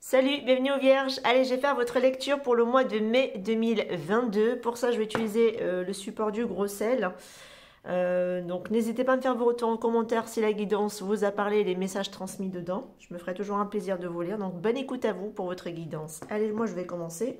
Salut, bienvenue aux Vierges. Allez, je vais faire votre lecture pour le mois de mai 2022. Pour ça, je vais utiliser le support du gros sel. Donc, n'hésitez pas à me faire vos retours en commentaire si la guidance vous a parlé et les messages transmis dedans. Je me ferai toujours un plaisir de vous lire. Donc, bonne écoute à vous pour votre guidance. Allez, moi, je vais commencer.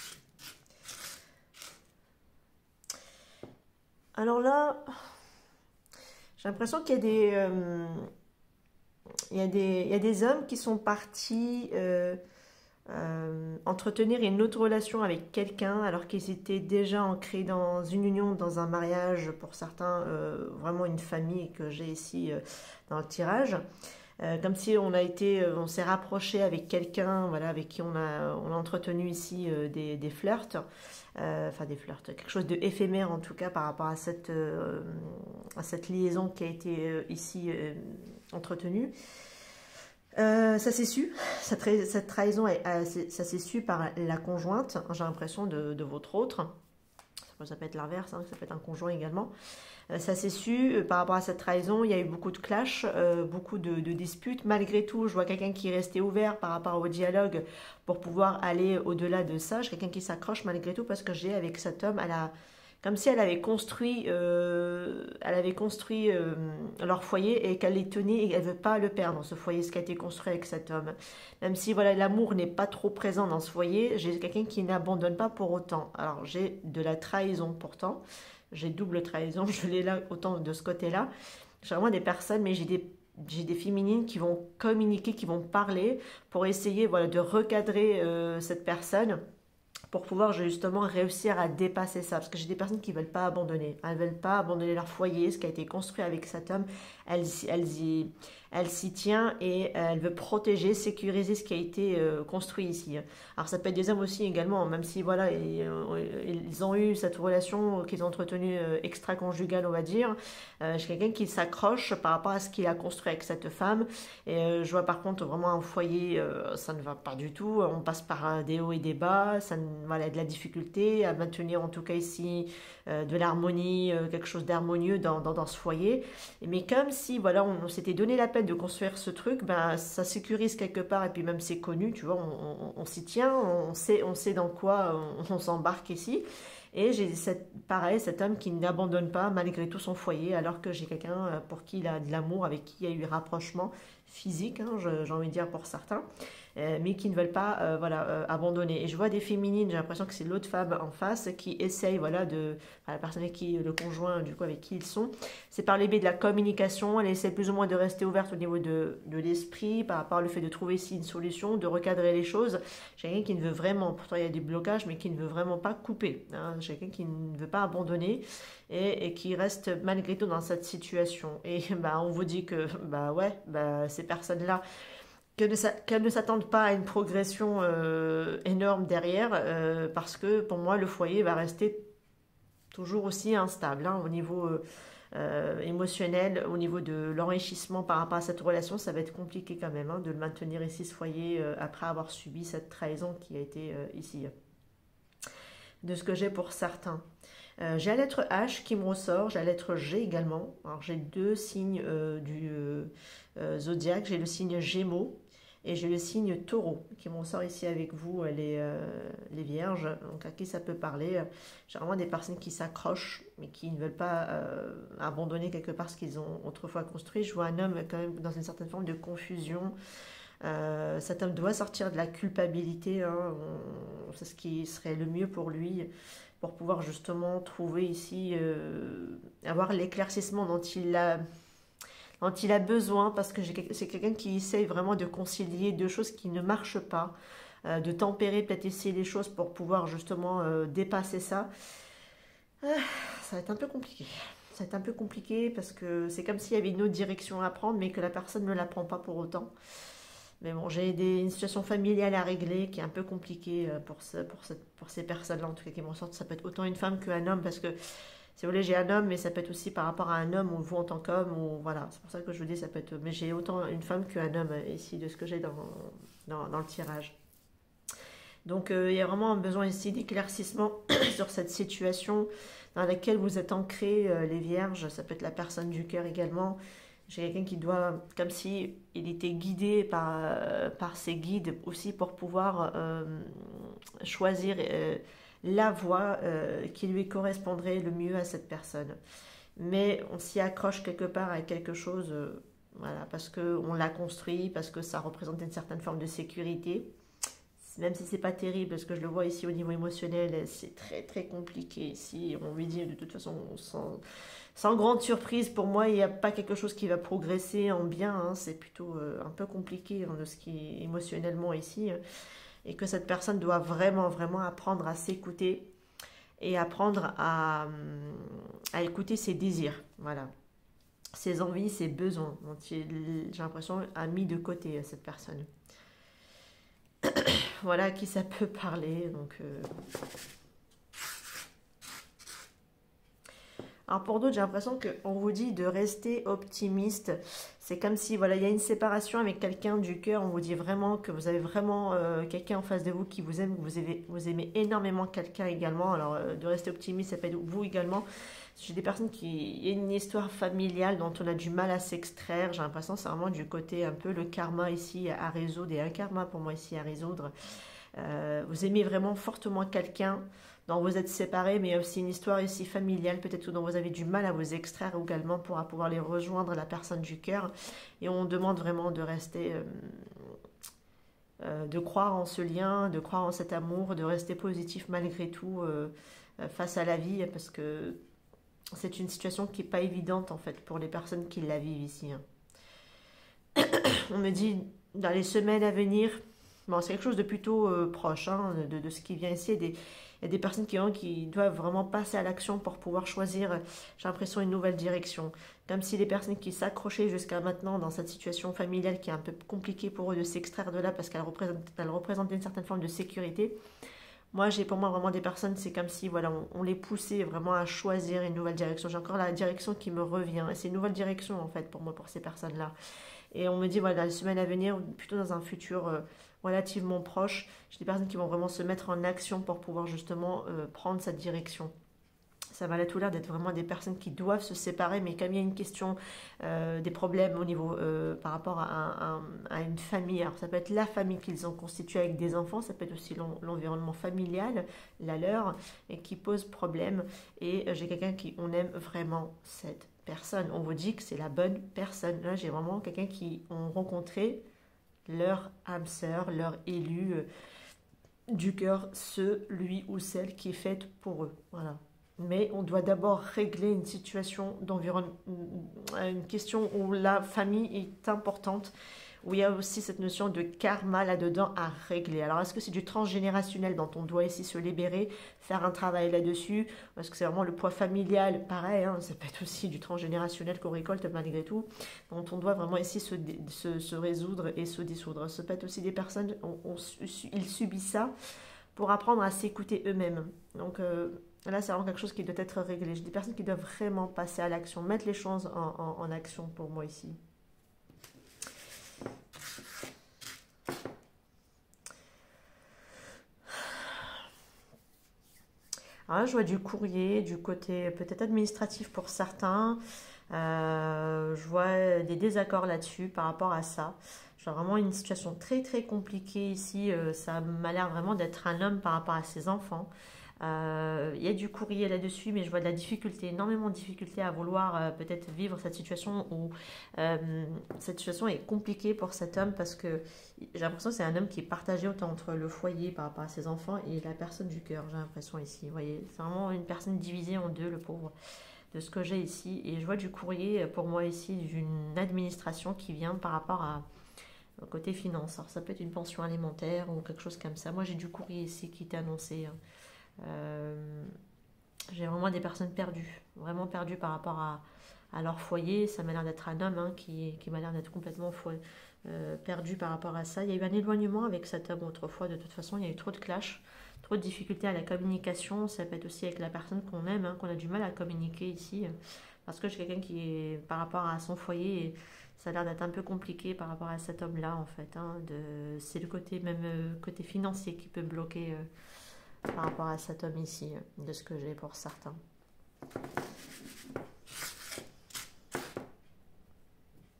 Alors là, j'ai l'impression qu'il y a des hommes qui sont partis entretenir une autre relation avec quelqu'un alors qu'ils étaient déjà ancrés dans une union, dans un mariage, pour certains vraiment une famille que j'ai ici dans le tirage. Comme si on s'est rapproché avec quelqu'un, voilà, avec qui on a entretenu ici des flirts, enfin des flirts, quelque chose de éphémère en tout cas par rapport à cette liaison qui a été ici entretenue. Ça s'est su, cette trahison, ça s'est su par la conjointe, j'ai l'impression, de votre autre. Ça peut être l'inverse, hein, ça peut être un conjoint également. Ça s'est su par rapport à cette trahison, il y a eu beaucoup de clashs, beaucoup de disputes. Malgré tout, je vois quelqu'un qui est resté ouvert par rapport au dialogue pour pouvoir aller au-delà de ça. J'ai quelqu'un qui s'accroche malgré tout parce que j'ai avec cet homme, comme si elle avait construit leur foyer et qu'elle les tenait et qu'elle ne veut pas le perdre, ce foyer, ce qui a été construit avec cet homme. Même si voilà, l'amour n'est pas trop présent dans ce foyer, j'ai quelqu'un qui n'abandonne pas pour autant. Alors j'ai de la trahison pourtant, j'ai double trahison, je l'ai là autant de ce côté-là. J'ai vraiment des personnes, mais j'ai des féminines qui vont communiquer, qui vont parler pour essayer voilà, de recadrer cette personne, pour pouvoir justement réussir à dépasser ça. Parce que j'ai des personnes qui ne veulent pas abandonner. Elles ne veulent pas abandonner leur foyer, ce qui a été construit avec cet homme. Elle s'y tient et elle veut protéger, sécuriser ce qui a été construit ici. Alors ça peut être des hommes aussi également, même si voilà, ils ont eu cette relation qu'ils ont entretenue extra-conjugale, on va dire. J'ai quelqu'un qui s'accroche par rapport à ce qu'il a construit avec cette femme. Et je vois par contre vraiment un foyer, ça ne va pas du tout. On passe par des hauts et des bas, voilà, de la difficulté à maintenir en tout cas ici de l'harmonie, quelque chose d'harmonieux dans ce foyer. Mais comme si voilà, on s'était donné la peine de construire ce truc, ben, ça sécurise quelque part et puis même c'est connu, tu vois, on s'y tient, on sait dans quoi on s'embarque ici. Et j'ai pareil, cet homme qui n'abandonne pas malgré tout son foyer, alors que j'ai quelqu'un pour qui il a de l'amour, avec qui il y a eu rapprochement physique, hein, j'ai envie de dire pour certains, mais qui ne veulent pas voilà, abandonner. Et je vois des féminines, j'ai l'impression que c'est l'autre femme en face qui essaye, voilà, la personne avec qui, le conjoint du coup avec qui ils sont, c'est par les biais de la communication, elle essaie plus ou moins de rester ouverte au niveau de l'esprit, par rapport au fait de trouver ici une solution, de recadrer les choses. J'ai quelqu'un qui ne veut vraiment, pourtant il y a des blocages, mais qui ne veut vraiment pas couper, hein. J'ai quelqu'un qui ne veut pas abandonner et qui reste malgré tout dans cette situation. Et bah, on vous dit que bah ouais, bah, ces personnes-là, qu'elles ne s'attendent pas à une progression énorme derrière, parce que pour moi, le foyer va rester toujours aussi instable, hein, au niveau émotionnel, au niveau de l'enrichissement par rapport à cette relation. Ça va être compliqué quand même, hein, de le maintenir ici, ce foyer, après avoir subi cette trahison qui a été ici, de ce que j'ai pour certains. J'ai la lettre H qui me ressort, j'ai la lettre G également. Alors j'ai deux signes du zodiaque, j'ai le signe Gémeaux et j'ai le signe Taureau qui me ressort ici avec vous, les Vierges. Donc à qui ça peut parler? J'ai vraiment des personnes qui s'accrochent mais qui ne veulent pas abandonner quelque part ce qu'ils ont autrefois construit. Je vois un homme quand même dans une certaine forme de confusion. Cet homme doit sortir de la culpabilité, hein, c'est ce qui serait le mieux pour lui, pour pouvoir justement trouver ici, avoir l'éclaircissement dont il a besoin, parce que c'est quelqu'un qui essaye vraiment de concilier deux choses qui ne marchent pas, de tempérer, peut-être essayer les choses pour pouvoir justement dépasser ça. Ça va être un peu compliqué. Ça va être un peu compliqué parce que c'est comme s'il y avait une autre direction à prendre, mais que la personne ne la prend pas pour autant. Mais bon, j'ai une situation familiale à régler qui est un peu compliquée pour ces personnes-là, en tout cas qui m'en sortent. Ça peut être autant une femme qu'un homme, parce que, si vous voulez, j'ai un homme, mais ça peut être aussi par rapport à un homme, ou vous en tant qu'homme, ou voilà. C'est pour ça que je vous dis, ça peut être... Mais j'ai autant une femme qu'un homme ici, de ce que j'ai dans le tirage. Donc, il y a vraiment un besoin ici d'éclaircissement sur cette situation dans laquelle vous êtes ancrés, les Vierges. Ça peut être la personne du cœur également. J'ai quelqu'un qui doit, comme si il était guidé par ses guides aussi pour pouvoir choisir la voie qui lui correspondrait le mieux à cette personne. Mais on s'y accroche quelque part à quelque chose, voilà, parce qu'on l'a construit, parce que ça représente une certaine forme de sécurité. Même si c'est pas terrible, parce que je le vois ici au niveau émotionnel, c'est très très compliqué ici. On lui dit de toute façon, sans grande surprise, pour moi, il n'y a pas quelque chose qui va progresser en bien. Hein. C'est plutôt un peu compliqué hein, de ce qui est émotionnellement ici. Et que cette personne doit vraiment vraiment apprendre à s'écouter et apprendre à écouter ses désirs. Voilà. Ses envies, ses besoins. J'ai l'impression a mis de côté cette personne. Voilà à qui ça peut parler. Donc, alors pour d'autres, j'ai l'impression qu'on vous dit de rester optimiste. C'est comme si voilà, il y a une séparation avec quelqu'un du cœur. On vous dit vraiment que vous avez vraiment quelqu'un en face de vous qui vous aime, que vous aimez énormément quelqu'un également. Alors de rester optimiste, ça peut être vous également. J'ai des personnes qui... Il y a une histoire familiale dont on a du mal à s'extraire. J'ai l'impression que c'est vraiment du côté un peu le karma ici à résoudre. Et un karma pour moi ici à résoudre. Vous aimez vraiment fortement quelqu'un dont vous êtes séparés, mais il y a aussi une histoire ici familiale, peut-être dont vous avez du mal à vous extraire également pour pouvoir les rejoindre, la personne du cœur. Et on demande vraiment de rester, de croire en ce lien, de croire en cet amour, de rester positif malgré tout face à la vie, parce que c'est une situation qui n'est pas évidente en fait pour les personnes qui la vivent ici. Hein. On me dit dans les semaines à venir, bon, c'est quelque chose de plutôt proche hein, de ce qui vient ici. Il y a des personnes qui doivent vraiment passer à l'action pour pouvoir choisir, j'ai l'impression, une nouvelle direction. Comme si les personnes qui s'accrochaient jusqu'à maintenant dans cette situation familiale qui est un peu compliquée pour eux de s'extraire de là parce qu'elle représente une certaine forme de sécurité. Moi, j'ai pour moi vraiment des personnes, c'est comme si voilà, on les poussait vraiment à choisir une nouvelle direction. J'ai encore la direction qui me revient. Et c'est une nouvelle direction en fait pour moi, pour ces personnes-là. Et on me dit, voilà, dans les semaines à venir, plutôt dans un futur relativement proche, j'ai des personnes qui vont vraiment se mettre en action pour pouvoir justement prendre cette direction. Ça va tout l'air d'être vraiment des personnes qui doivent se séparer, mais comme il y a une question, des problèmes au niveau par rapport à une famille, alors ça peut être la famille qu'ils ont constituée avec des enfants, ça peut être aussi l'environnement familial, la leur, et qui pose problème. Et j'ai quelqu'un qui, on aime vraiment cette personne. On vous dit que c'est la bonne personne. Là, j'ai vraiment quelqu'un qui ont rencontré leur âme sœur, leur élu du cœur, celui ou celle qui est faite pour eux. Voilà. Mais on doit d'abord régler une situation d'environnement, une question où la famille est importante, où il y a aussi cette notion de karma là-dedans à régler. Alors, est-ce que c'est du transgénérationnel dont on doit ici se libérer, faire un travail là-dessus? Est-ce que c'est vraiment le poids familial? Pareil, hein, ça peut être aussi du transgénérationnel qu'on récolte malgré tout, dont on doit vraiment ici se résoudre et se dissoudre. Ça peut être aussi des personnes, ils subissent ça pour apprendre à s'écouter eux-mêmes. Donc, là, c'est vraiment quelque chose qui doit être réglé. J'ai des personnes qui doivent vraiment passer à l'action, mettre les choses en action pour moi ici. Alors là, je vois du courrier, du côté peut-être administratif pour certains. Je vois des désaccords là-dessus par rapport à ça. Je vois vraiment une situation très très compliquée ici. Ça m'a l'air vraiment d'être un homme par rapport à ses enfants. Il y a du courrier là-dessus, mais je vois de la difficulté, énormément de difficulté à vouloir peut-être vivre cette situation où cette situation est compliquée pour cet homme parce que j'ai l'impression que c'est un homme qui est partagé autant entre le foyer par rapport à ses enfants et la personne du cœur, j'ai l'impression ici. Vous voyez, c'est vraiment une personne divisée en deux, le pauvre, de ce que j'ai ici. Et je vois du courrier pour moi ici d'une administration qui vient par rapport à côté finance. Alors ça peut être une pension alimentaire ou quelque chose comme ça. Moi j'ai du courrier ici qui est annoncé. J'ai vraiment des personnes perdues, vraiment perdues par rapport à leur foyer. Ça m'a l'air d'être un homme hein, qui m'a l'air d'être complètement perdu par rapport à ça. Il y a eu un éloignement avec cet homme autrefois, de toute façon, il y a eu trop de clash, trop de difficultés à la communication. Ça peut être aussi avec la personne qu'on aime, hein, qu'on a du mal à communiquer ici. Parce que j'ai quelqu'un qui est par rapport à son foyer, et ça a l'air d'être un peu compliqué par rapport à cet homme-là en fait. Hein, c'est le côté même côté financier qui peut bloquer par rapport à cet homme ici, de ce que j'ai pour certains.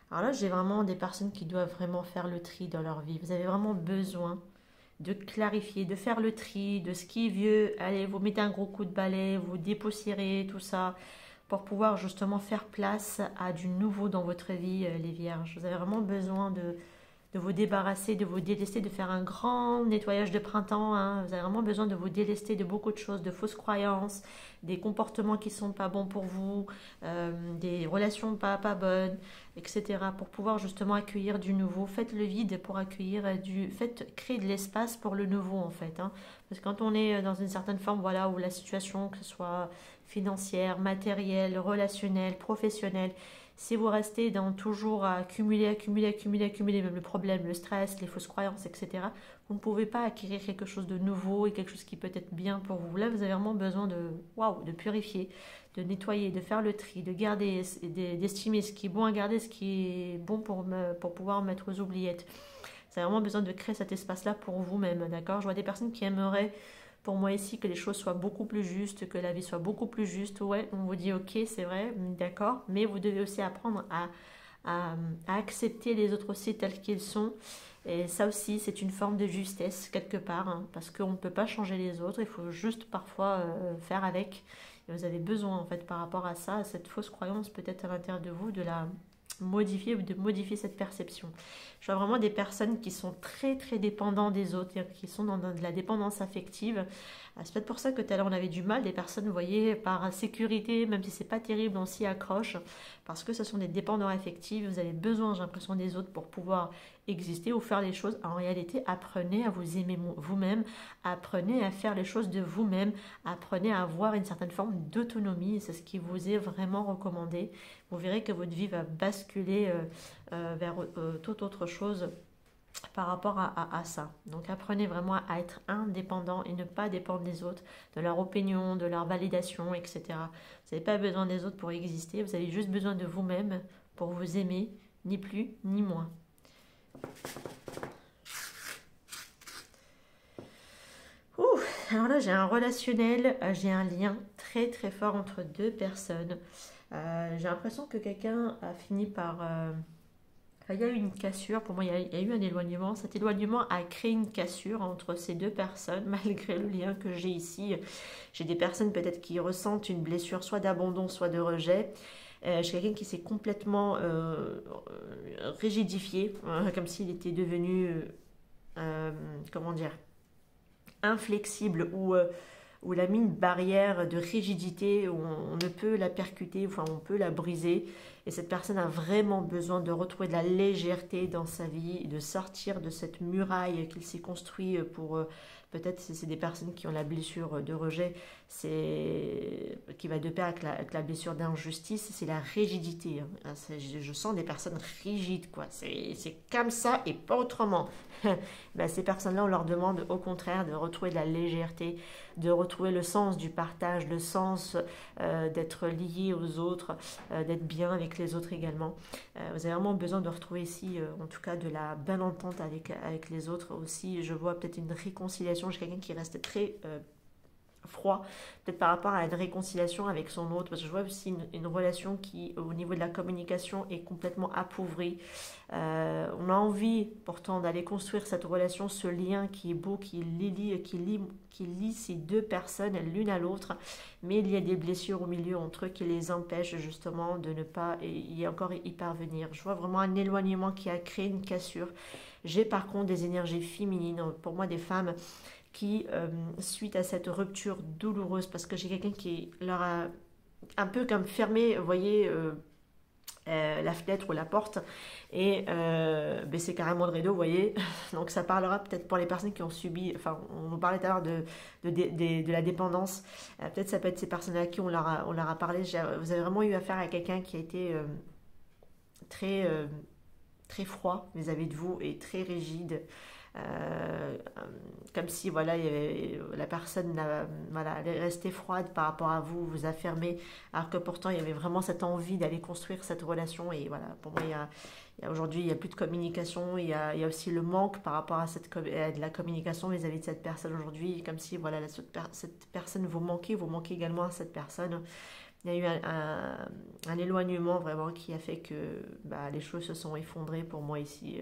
Alors là, j'ai vraiment des personnes qui doivent vraiment faire le tri dans leur vie. Vous avez vraiment besoin de clarifier, de faire le tri de ce qui est vieux. Allez, vous mettez un gros coup de balai, vous dépoussiérez tout ça pour pouvoir justement faire place à du nouveau dans votre vie, les vierges. Vous avez vraiment besoin de vous débarrasser, de vous délester, de faire un grand nettoyage de printemps. Hein. Vous avez vraiment besoin de vous délester de beaucoup de choses, de fausses croyances, des comportements qui ne sont pas bons pour vous, des relations pas bonnes, etc. Pour pouvoir justement accueillir du nouveau. Faites le vide pour accueillir faites créer de l'espace pour le nouveau en fait. Hein. Parce que quand on est dans une certaine forme, voilà, où la situation, que ce soit financière, matérielle, relationnelle, professionnelle, si vous restez dans toujours à accumuler, même le problème, le stress, les fausses croyances, etc., vous ne pouvez pas acquérir quelque chose de nouveau et quelque chose qui peut être bien pour vous. Là, vous avez vraiment besoin de purifier, de nettoyer, de faire le tri, de garder, d'estimer ce qui est bon à garder, ce qui est bon pour pouvoir mettre aux oubliettes. Vous avez vraiment besoin de créer cet espace-là pour vous-même, d'accord? Je vois des personnes qui aimeraient pour moi ici que les choses soient beaucoup plus justes, que la vie soit beaucoup plus juste. Ouais, on vous dit ok, c'est vrai, d'accord, mais vous devez aussi apprendre à accepter les autres aussi tels qu'ils sont. Et ça aussi, c'est une forme de justesse quelque part, hein, parce qu'on ne peut pas changer les autres, il faut juste parfois faire avec. Et vous avez besoin en fait par rapport à ça, à cette fausse croyance peut-être à l'intérieur de vous, de la modifier ou de modifier cette perception. Je vois vraiment des personnes qui sont très très dépendantes des autres, qui sont dans de la dépendance affective. C'est peut-être pour ça que tout à l'heure on avait du mal, des personnes, vous voyez, par sécurité, même si c'est pas terrible, on s'y accroche, parce que ce sont des dépendants affectifs, vous avez besoin, j'ai l'impression, des autres pour pouvoir exister ou faire les choses. En réalité, apprenez à vous aimer vous-même, apprenez à faire les choses de vous-même, apprenez à avoir une certaine forme d'autonomie, c'est ce qui vous est vraiment recommandé. Vous verrez que votre vie va basculer vers toute autre chose par rapport à ça. Donc apprenez vraiment à être indépendant et ne pas dépendre des autres, de leur opinion, de leur validation, etc. Vous n'avez pas besoin des autres pour exister, vous avez juste besoin de vous-même pour vous aimer, ni plus ni moins. Ouh, alors là j'ai un relationnel, j'ai un lien très très fort entre deux personnes. J'ai l'impression que quelqu'un a fini par... il y a eu une cassure, pour moi il y a eu un éloignement. Cet éloignement a créé une cassure entre ces deux personnes, malgré le lien que j'ai ici. J'ai des personnes peut-être qui ressentent une blessure soit d'abandon, soit de rejet. J'ai quelqu'un qui s'est complètement rigidifié, comme s'il était devenu, comment dire, inflexible ou la mis une barrière de rigidité où on ne peut la percuter, enfin on peut la briser. Et cette personne a vraiment besoin de retrouver de la légèreté dans sa vie, de sortir de cette muraille qu'il s'est construit pour... peut-être c'est des personnes qui ont la blessure de rejet, c'est qui va de pair avec la blessure d'injustice, c'est la rigidité. Hein. Je sens des personnes rigides, quoi. C'est comme ça et pas autrement. Ben, ces personnes-là, on leur demande au contraire de retrouver de la légèreté, de retrouver le sens du partage, le sens d'être lié aux autres, d'être bien avec les autres également. Vous avez vraiment besoin de retrouver ici, en tout cas, de la bonne entente avec les autres aussi. Je vois peut-être une réconciliation. J'ai quelqu'un qui reste très froid, peut-être par rapport à une réconciliation avec son autre, parce que je vois aussi une relation qui, au niveau de la communication, est complètement appauvrie. On a envie pourtant d'aller construire cette relation, ce lien qui est beau, qui lie ces deux personnes l'une à l'autre, mais il y a des blessures au milieu entre eux qui les empêchent justement de ne pas y encore y parvenir. Je vois vraiment un éloignement qui a créé une cassure. J'ai par contre des énergies féminines, pour moi des femmes qui, suite à cette rupture douloureuse, parce que j'ai quelqu'un qui leur a un peu comme fermé, vous voyez, la fenêtre ou la porte, et baissé carrément le rideau, vous voyez. Donc ça parlera peut-être pour les personnes qui ont subi, enfin on nous parlait tout à l'heure de la dépendance, peut-être ça peut être ces personnes à qui on leur a parlé. Vous avez vraiment eu affaire à quelqu'un qui a été très, très froid vis-à-vis de vous et très rigide. Comme si voilà, la personne voilà, elle est restée froide par rapport à vous, vous a fermé, alors que pourtant il y avait vraiment cette envie d'aller construire cette relation. Et voilà, pour moi aujourd'hui il n'y a plus de communication, il y a aussi le manque par rapport à de la communication vis-à-vis de cette personne aujourd'hui, comme si voilà, cette personne vous manquait également à cette personne. Il y a eu un éloignement vraiment qui a fait que les choses se sont effondrées pour moi ici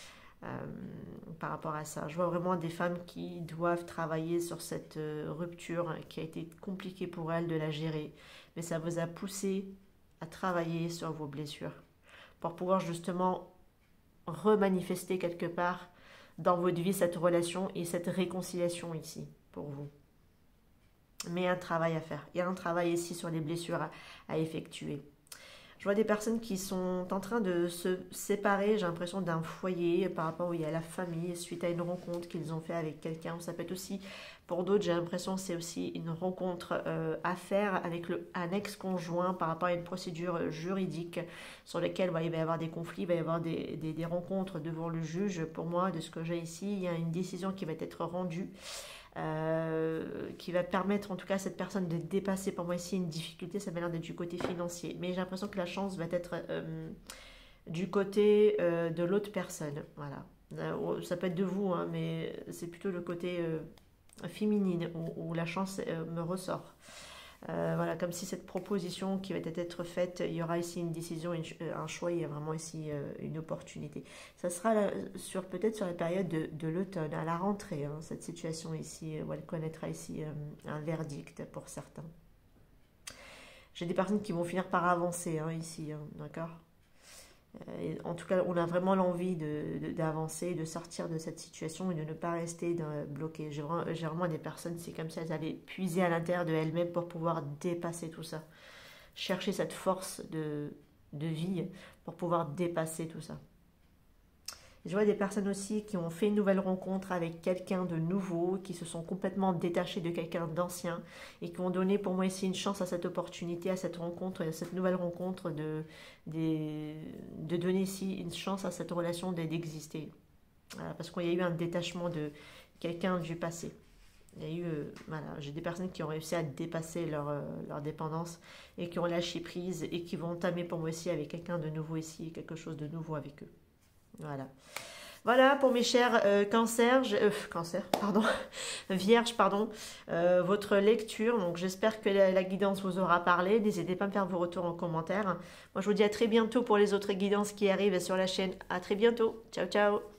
par rapport à ça. Je vois vraiment des femmes qui doivent travailler sur cette rupture qui a été compliquée pour elles de la gérer. Mais ça vous a poussé à travailler sur vos blessures pour pouvoir justement remanifester quelque part dans votre vie cette relation et cette réconciliation ici pour vous. Mais il y a un travail à faire. Il y a un travail ici sur les blessures à effectuer. Je vois des personnes qui sont en train de se séparer, j'ai l'impression, d'un foyer par rapport où il y a la famille, suite à une rencontre qu'ils ont fait avec quelqu'un. Ça peut être aussi, pour d'autres, j'ai l'impression que c'est aussi une rencontre à faire avec un ex-conjoint par rapport à une procédure juridique sur laquelle il va y avoir des conflits, il va y avoir des rencontres devant le juge. Pour moi, de ce que j'ai ici, il y a une décision qui va être rendue. Qui va permettre en tout cas à cette personne de dépasser pour moi ici une difficulté, ça va l'air d'être du côté financier, mais j'ai l'impression que la chance va être du côté de l'autre personne, voilà. Ça peut être de vous, hein, mais c'est plutôt le côté féminine où la chance me ressort. Voilà, comme si cette proposition qui va être faite, il y aura ici une décision, un choix, il y a vraiment ici une opportunité. Ça sera peut-être sur la période de l'automne, à la rentrée, hein, cette situation ici, où elle connaîtra ici un verdict pour certains. J'ai des personnes qui vont finir par avancer ici, hein, d'accord? En tout cas, on a vraiment l'envie d'avancer, de sortir de cette situation et de ne pas rester bloqué. J'ai vraiment des personnes, c'est comme si elles allaient puiser à l'intérieur de elles-mêmes pour pouvoir dépasser tout ça. Chercher cette force de vie pour pouvoir dépasser tout ça. Je vois des personnes aussi qui ont fait une nouvelle rencontre avec quelqu'un de nouveau, qui se sont complètement détachés de quelqu'un d'ancien et qui ont donné pour moi ici une chance à cette opportunité, à cette rencontre, à cette nouvelle rencontre de donner ici une chance à cette relation d'exister. Voilà, parce qu'il y a eu un détachement de quelqu'un du passé. Il y a eu, j'ai des personnes qui ont réussi à dépasser leur dépendance et qui ont lâché prise et qui vont entamer pour moi aussi avec quelqu'un de nouveau ici, quelque chose de nouveau avec eux. Voilà pour mes chers vierges, votre lecture. Donc j'espère que la guidance vous aura parlé. N'hésitez pas à me faire vos retours en commentaire. Moi je vous dis à très bientôt pour les autres guidances qui arrivent sur la chaîne. À très bientôt. Ciao ciao.